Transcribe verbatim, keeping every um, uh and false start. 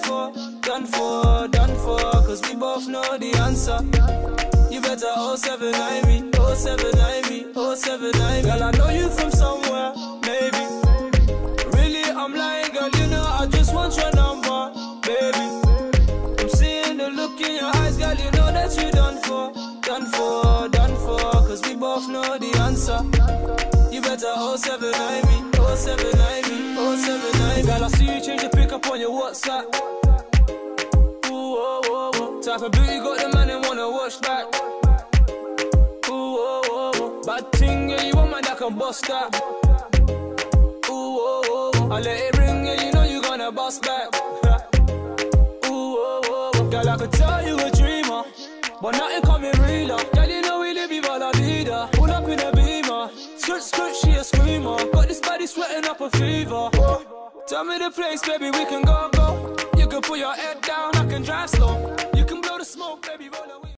for, done for, done for, cause we both know the answer. You better oh seven nine me, oh seven nine me, oh seven nine me. Girl, I know you from somewhere, maybe. Really, I'm lying, girl, you know I just want your number, baby. I'm seeing the look in your eyes, girl, you know that you done for, done for, done for, cause we both know the answer. You better oh seven nine me, oh seven nine me, oh seven nine me. Girl, I see you change your pick up on your WhatsApp. Ooh, oh, oh, oh. Type of beauty got the man and wanna watch back. Ooh, oh, oh, oh. Bad thing, yeah, you want man that can bust that. Ooh, oh, oh, oh. I let it ring, yeah, you know you gonna bust back. Ooh, oh, oh, oh. Girl, I could tell you a dreamer, but nothing coming realer. Girl, you know we live viva la vida. Pull up in a beamer, skirt, skirt, she a screamer. Got this body sweating up a fever. Oh. Tell me the place, baby, we can go, go. You can put your head down, I can drive slow. You can blow the smoke, baby, roll away.